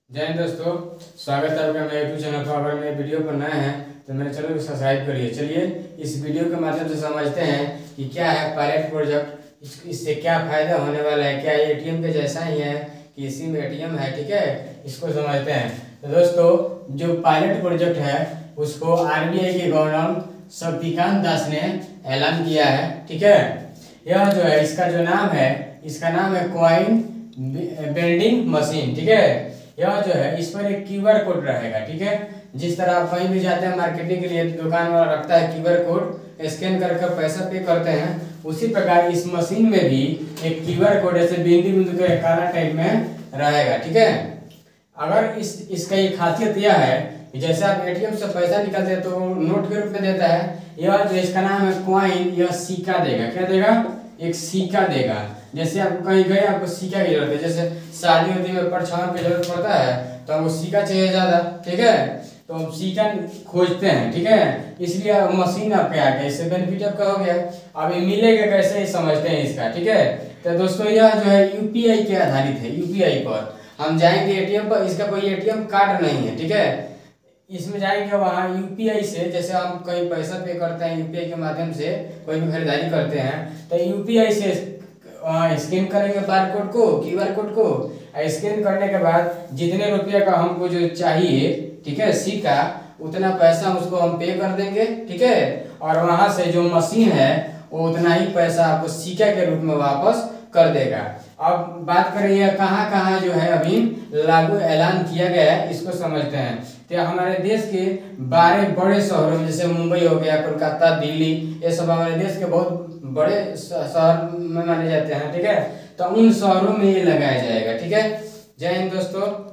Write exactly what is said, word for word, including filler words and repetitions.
जय हिंद दोस्तों, स्वागत है आपका मेरे यूट्यूब चैनल पर। अगर मेरे वीडियो पर नए हैं तो मेरे चैनल को सब्सक्राइब करिए। चलिए इस वीडियो के माध्यम से समझते हैं कि क्या है पायलट प्रोजेक्ट, इस, इससे क्या फ़ायदा होने वाला है। क्या ये एटीएम के जैसा ही है कि इसी में एटीएम है? ठीक है, इसको समझते हैं। तो दोस्तों, जो पायलट प्रोजेक्ट है उसको आरबीआई के गवर्नर शक्तिकांत दास ने ऐलान किया है। ठीक है, यह जो है इसका जो नाम है इसका नाम है कॉइन वेंडिंग मशीन। ठीक है, यह जो है इस पर एक क्यूआर कोड रहेगा। ठीक है, जिस तरह आप कहीं भी जाते हैं मार्केटिंग के लिए, दुकान वाला रखता है क्यूआर कोड, स्कैन करके पैसा पे करते हैं, उसी प्रकार इस मशीन में भी एक क्यूआर कोड ऐसे बिंदु बिंदु के काला टाइप में रहेगा। ठीक है, अगर इस इसका एक खासियत यह है कि जैसे आप एटीएम से पैसा निकालते हैं तो नोट के रूप में देता है, यह जो इसका नाम है कॉइन, यह सिक्का देगा। क्या देगा? एक सिक्का देगा। जैसे आप कहीं गए, आपको सिक्का की जरूरत है, जैसे शादी उदी में परछावन की जरूरत पड़ता है तो हमको सिक्का चाहिए ज़्यादा। ठीक है, तो हम सिक्का खोजते हैं। ठीक है, इसलिए मशीन आपके आ गया, इससे बेनिफिट आपका हो गया। अब ये मिलेगा कैसे, समझते हैं इसका। ठीक है, तो दोस्तों यह जो है यूपीआई के आधारित है। यूपीआई पर हम जाएंगे एटीएम पर, इसका कोई एटीएम कार्ड नहीं है। ठीक है, इसमें जाएंगे वहाँ यूपीआई से, जैसे हम कहीं पैसा पे करते हैं यूपीआई के माध्यम से, कोई भी खरीदारी करते हैं तो यूपीआई से स्कैन करेंगे बार कोड को, क्यूआर कोड को। स्कैन करने के बाद जितने रुपये का हमको जो चाहिए, ठीक है, सिक्का, उतना पैसा उसको हम पे कर देंगे। ठीक है, और वहाँ से जो मशीन है वो उतना ही पैसा आपको सिक्का के रूप में वापस कर देगा। अब बात करें कहाँ कहाँ जो है अभी लागू ऐलान किया गया है, इसको समझते हैं। तो हमारे देश के बारह बड़े शहरों में, जैसे मुंबई हो गया, कोलकाता, दिल्ली, ये सब हमारे देश के बहुत बड़े शहर में माने जाते हैं। ठीक है, तो उन शहरों में ये लगाया जाएगा। ठीक है, जय हिंद दोस्तों।